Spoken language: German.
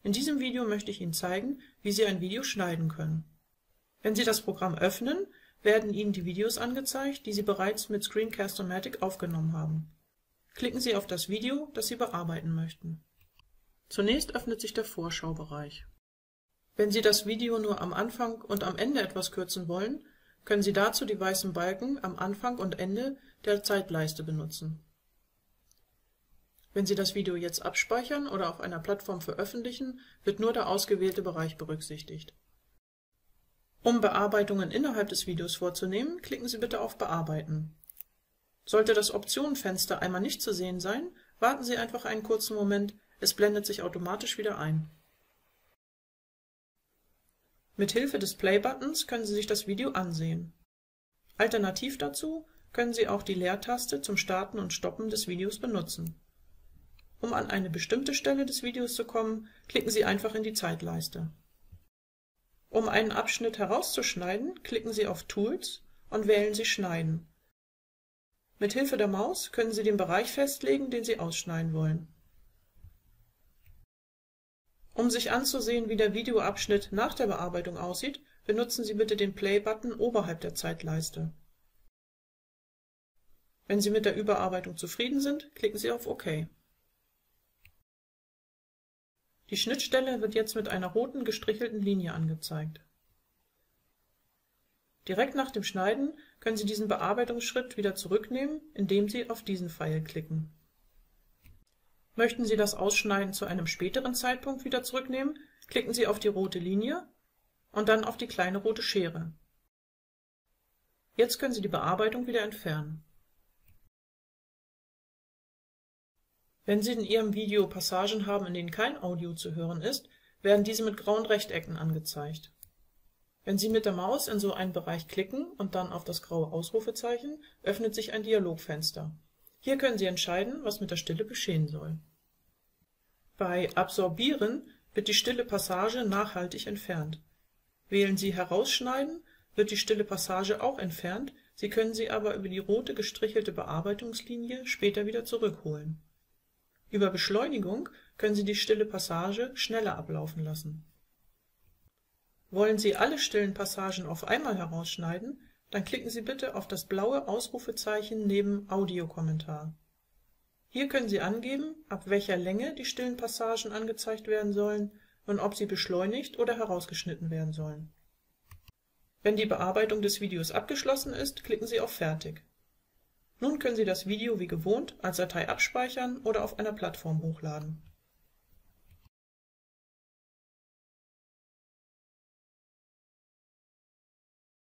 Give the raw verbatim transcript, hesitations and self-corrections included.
In diesem Video möchte ich Ihnen zeigen, wie Sie ein Video schneiden können. Wenn Sie das Programm öffnen, werden Ihnen die Videos angezeigt, die Sie bereits mit Screencast-O-Matic aufgenommen haben. Klicken Sie auf das Video, das Sie bearbeiten möchten. Zunächst öffnet sich der Vorschaubereich. Wenn Sie das Video nur am Anfang und am Ende etwas kürzen wollen, können Sie dazu die weißen Balken am Anfang und Ende der Zeitleiste benutzen. Wenn Sie das Video jetzt abspeichern oder auf einer Plattform veröffentlichen, wird nur der ausgewählte Bereich berücksichtigt. Um Bearbeitungen innerhalb des Videos vorzunehmen, klicken Sie bitte auf Bearbeiten. Sollte das Optionenfenster einmal nicht zu sehen sein, warten Sie einfach einen kurzen Moment, es blendet sich automatisch wieder ein. Mit Hilfe des Play-Buttons können Sie sich das Video ansehen. Alternativ dazu können Sie auch die Leertaste zum Starten und Stoppen des Videos benutzen. Um an eine bestimmte Stelle des Videos zu kommen, klicken Sie einfach in die Zeitleiste. Um einen Abschnitt herauszuschneiden, klicken Sie auf Tools und wählen Sie Schneiden. Mit Hilfe der Maus können Sie den Bereich festlegen, den Sie ausschneiden wollen. Um sich anzusehen, wie der Videoabschnitt nach der Bearbeitung aussieht, benutzen Sie bitte den Play-Button oberhalb der Zeitleiste. Wenn Sie mit der Überarbeitung zufrieden sind, klicken Sie auf OK. Die Schnittstelle wird jetzt mit einer roten gestrichelten Linie angezeigt. Direkt nach dem Schneiden können Sie diesen Bearbeitungsschritt wieder zurücknehmen, indem Sie auf diesen Pfeil klicken. Möchten Sie das Ausschneiden zu einem späteren Zeitpunkt wieder zurücknehmen, klicken Sie auf die rote Linie und dann auf die kleine rote Schere. Jetzt können Sie die Bearbeitung wieder entfernen. Wenn Sie in Ihrem Video Passagen haben, in denen kein Audio zu hören ist, werden diese mit grauen Rechtecken angezeigt. Wenn Sie mit der Maus in so einen Bereich klicken und dann auf das graue Ausrufezeichen, öffnet sich ein Dialogfenster. Hier können Sie entscheiden, was mit der Stille geschehen soll. Bei Absorbieren wird die stille Passage nachhaltig entfernt. Wählen Sie Herausschneiden, wird die stille Passage auch entfernt, Sie können sie aber über die rote gestrichelte Bearbeitungslinie später wieder zurückholen. Über Beschleunigung können Sie die stille Passage schneller ablaufen lassen. Wollen Sie alle stillen Passagen auf einmal herausschneiden, dann klicken Sie bitte auf das blaue Ausrufezeichen neben Audiokommentar. Hier können Sie angeben, ab welcher Länge die stillen Passagen angezeigt werden sollen und ob sie beschleunigt oder herausgeschnitten werden sollen. Wenn die Bearbeitung des Videos abgeschlossen ist, klicken Sie auf Fertig. Nun können Sie das Video wie gewohnt als Datei abspeichern oder auf einer Plattform hochladen.